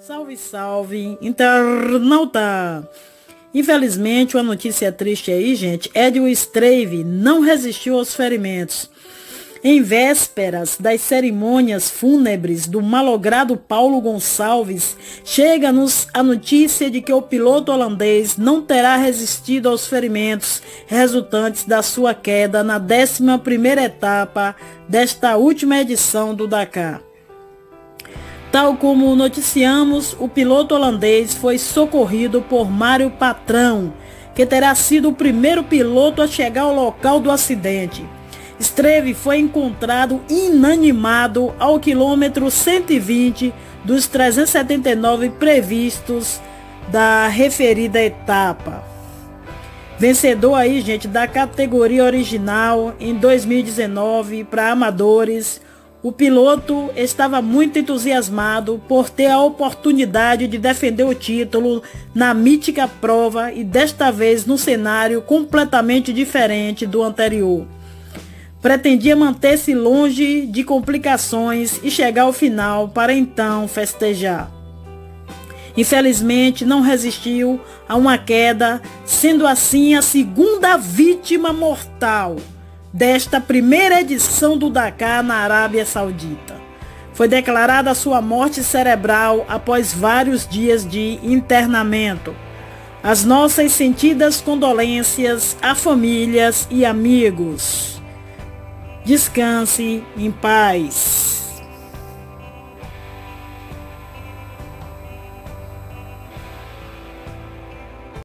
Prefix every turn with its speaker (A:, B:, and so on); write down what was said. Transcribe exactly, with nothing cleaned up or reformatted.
A: Salve, salve, internauta! Infelizmente, uma notícia triste aí, gente, é de o Strave não resistiu aos ferimentos. Em vésperas das cerimônias fúnebres do malogrado Paulo Gonçalves, chega-nos a notícia de que o piloto holandês não terá resistido aos ferimentos resultantes da sua queda na décima primeira etapa desta última edição do Dakar. Tal como noticiamos, o piloto holandês foi socorrido por Mário Patrão, que terá sido o primeiro piloto a chegar ao local do acidente. Strave foi encontrado inanimado ao quilômetro cento e vinte dos trezentos e setenta e nove previstos da referida etapa. Vencedor aí, gente, da categoria original em dois mil e dezenove para amadores. O piloto estava muito entusiasmado por ter a oportunidade de defender o título na mítica prova e desta vez num cenário completamente diferente do anterior. Pretendia manter-se longe de complicações e chegar ao final para então festejar. Infelizmente não resistiu a uma queda, sendo assim a segunda vítima mortal desta primeira edição do Dakar na Arábia Saudita. Foi declarada sua morte cerebral após vários dias de internamento. As nossas sentidas condolências a famílias e amigos. Descanse em paz.